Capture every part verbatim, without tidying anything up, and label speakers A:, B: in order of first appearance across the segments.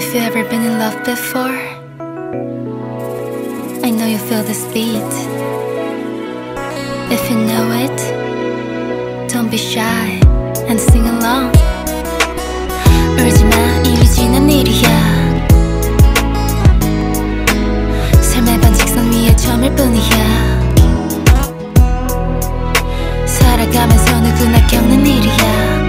A: If you ever been in love before, I know you feel this beat. If you know it, don't be shy and sing along. 울지마, 이미 지난 일이야. 삶의 반직선 위에 점일 뿐이야. 살아가면서 누구나 겪는 일이야.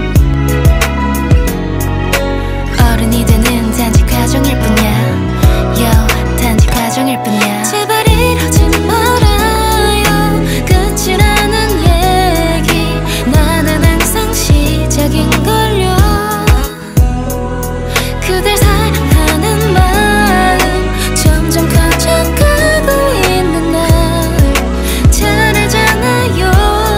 A: 어른이 되는 단지 과정일 뿐이야. Yo, 단지 과정일 뿐이야. 제발 이러지 말아요. 끝이라는 얘기 나는 항상 시작인걸요. 그댈 사랑하는 마음 점점 커져가고 있는 날 잘 알잖아요.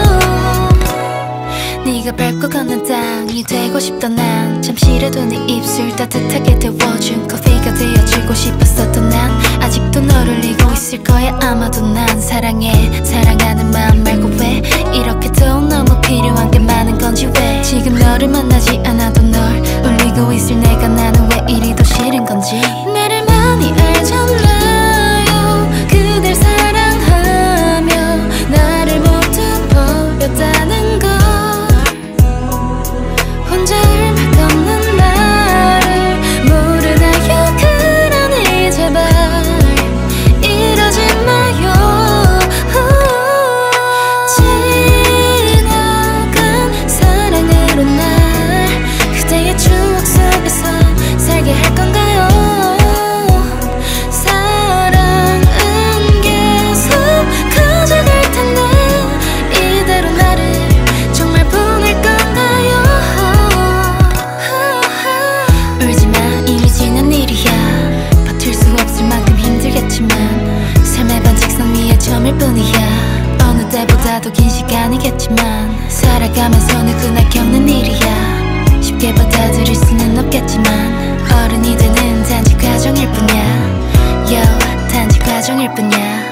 A: 네가 밟고 걷는 땅이 되고 싶던 난 잠시라도 네 입술 따뜻하게 데워준 커피가 되어주고 싶었었던 난 아직도 너를 잊고 있을 거야. 아마도 난 사랑해 사랑하는 마음 말고 왜 이렇게 또 너무 필요한 게 많은 건지 왜 지금 너를 만나지 않아도 널 울리고 있을 내가 나는 왜 이리 더 싫은 건지 나를 많이 알잖아요. 그댈 사랑하며 나를 모두 버렸다는 걸 혼자 울며 걷는 나를 모르나요. 그러니 제발 이러지 마요. 지나간 사랑으로 날 그대의 추억 속에서 살게 할 건가요. 사랑은 계속 커져갈 텐데 이대로 나를 정말 보낼 건가요. 울지마, 이미 지난 일이야. 버틸 수 없을 만큼 힘들겠지만 삶의 반직선 위에 점일 뿐이야. 어느 때보다도 긴 시간이겠지만 살아가면서 누구나 겪는 일이야. 쉽게 받아들일 수는 없겠지만 어른이 되는 단지 과정일 뿐이야. Yo, 단지 과정일 뿐이야.